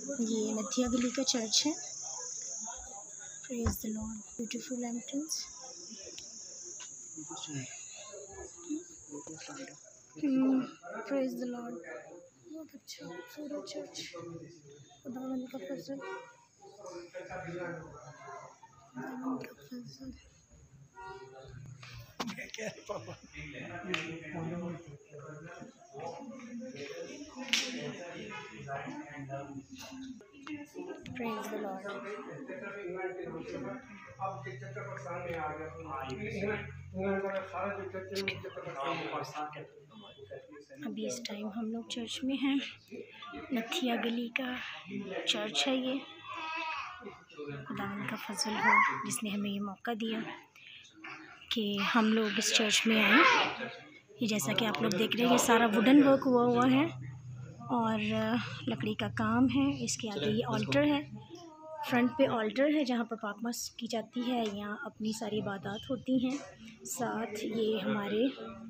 ये नथिया गली का चर्च है। Praise the lord, beautiful entrance. Praise the lord, बहुत अच्छा खूबसूरत चर्च। खुदावंद का फजल, खुदावंद का फजल। Praise the Lord. अभी इस टाइम हम लोग चर्च में हैं। नथिया गली का चर्च है ये। खुदावंद का फजल हो जिसने हमें ये मौका दिया कि हम लोग इस चर्च में आए। ये जैसा कि आप लोग देख रहे हैं, ये सारा वुडन वर्क हुआ है और लकड़ी का काम है। इसके आगे ये ऑल्टर है, फ्रंट पे ऑल्टर है जहाँ पर पाकमस की जाती है, यहाँ अपनी सारी इबादत होती हैं। साथ ये हमारे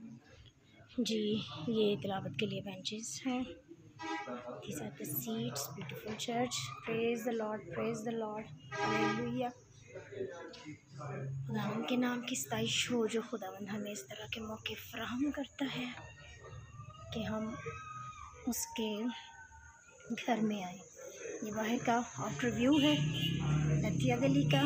ये तिलावत के लिए बेंचेस हैं। These are the seats, beautiful church. Praise the Lord, praise the Lord. Hallelujah. खुदावंद के नाम की सताइश हो जो खुदावंद हमें इस तरह के मौके फराहम करता है कि हम उसके घर में आए। ये बाहर का आउटर व्यू है नथिया गली का।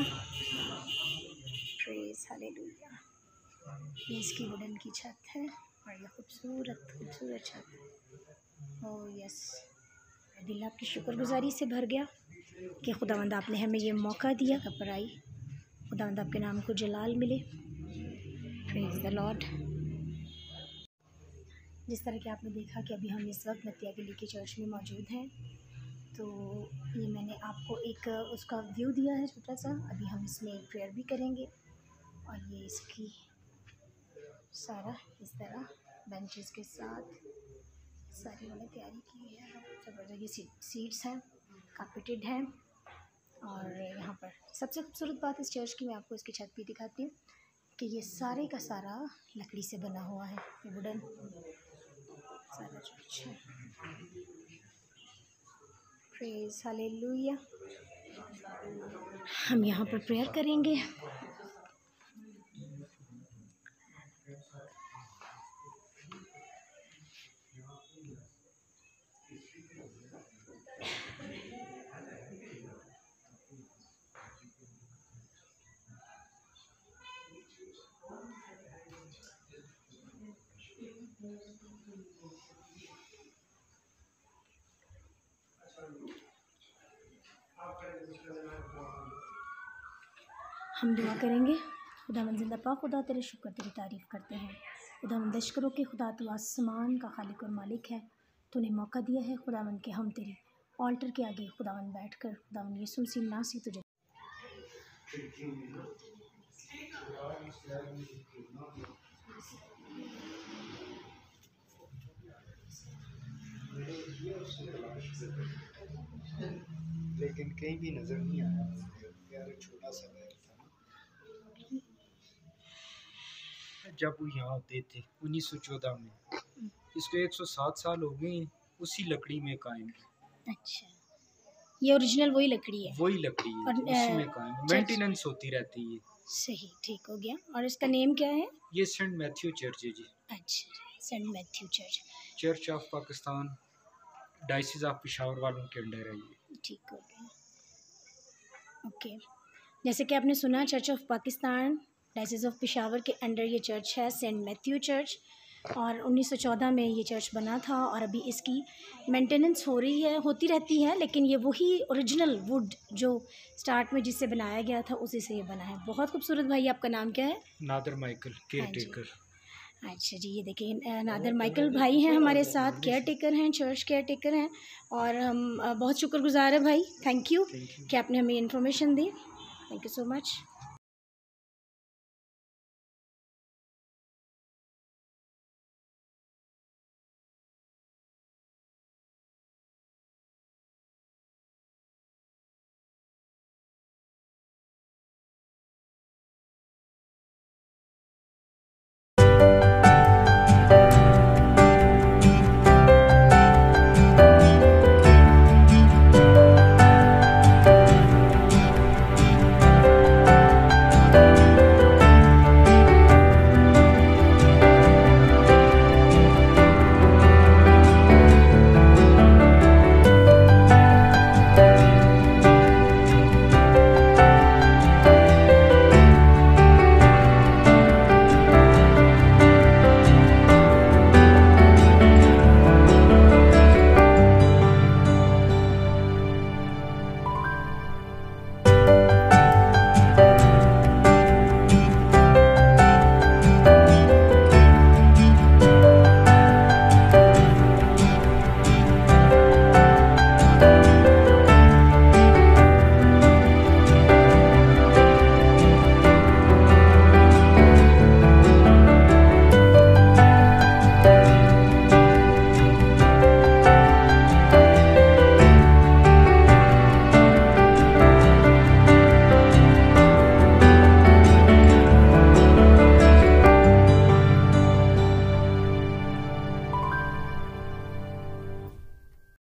Praise hallelujah. ये इसकी वुडन की छत है और ये खूबसूरत छत। ओह यस, दिल आपकी शुक्रगुजारी से भर गया कि खुदावंद आपने हमें ये मौका दिया कपर आई। खुदावंद आपके नाम को जलाल मिले। Praise the lord. जिस तरह कि आपने देखा कि अभी हम इस वक्त नथिया गली के चर्च में मौजूद हैं, तो ये मैंने आपको एक उसका व्यू दिया है छोटा सा। अभी हम इसमें प्रेयर भी करेंगे और ये इसकी सारा इस तरह बेंचेस के साथ सारी मैंने तैयारी की है। ज़बरदस्त ये सीट्स हैं, कारपेटेड हैं। और यहाँ पर सबसे खूबसूरत बात इस चर्च की मैं आपको इसकी छत भी दिखाती हूँ कि ये सारे का सारा लकड़ी से बना हुआ है। ये वुडन सारा चर्च है। Praise hallelujah. हम यहाँ पर प्रेयर करेंगे। हम दुआ करेंगे। खुदावंद जिंदा पाक खुदा, तेरे शुक्र तेरी तारीफ़ करते हैं। खुदावंद लश्करों के खुदा, तू आसमान का खालिक और मालिक है। तूने मौका दिया है खुदावंद के हम तेरे ऑल्टर के आगे खुदावंद बैठकर खुदावंद यीशु मसीह नाम से तुझे लेकिन कहीं भी नज़र नहीं आया। यार छोटा सा बैग था जब वो यहाँ आते थे 1914 में। इसको 107 साल हो गए उसी लकड़ी में कायम। अच्छा, ये ओरिजिनल वही लकड़ी है? वही लकड़ी है और उसी में कायम मेंटेनेंस होती रहती है। सही, ठीक हो गया। और इसका नेम क्या है? ये सेंट मैथ्यू चर्च है जी। अच्छा, saint Matthew church, church of Pakistan diocese of Peshawar वालों के अंडर है ये। ठीक हो गया। ओके, जैसे कि आपने सुना church of Pakistan diocese of Peshawar के अंडर ये चर्च है, सेंट मैथ्यू चर्च। और 1914 में ये चर्च बना था और अभी इसकी मेंटेनेंस होती रहती है, लेकिन ये वही ओरिजिनल वुड जो स्टार्ट में जिससे बनाया गया था उसी से ये बना है। बहुत खूबसूरत। भाई आपका नाम क्या है? Nadir Michael, caretaker. अच्छा जी, ये देखिए नादर माइकल भाई हैं हमारे साथ, केयर टेकर हैं, चर्च केयर टेकर हैं। और हम बहुत शुक्रगुजार है भाई, थैंक यू कि आपने हमें इन्फॉर्मेशन दी। Thank you so much.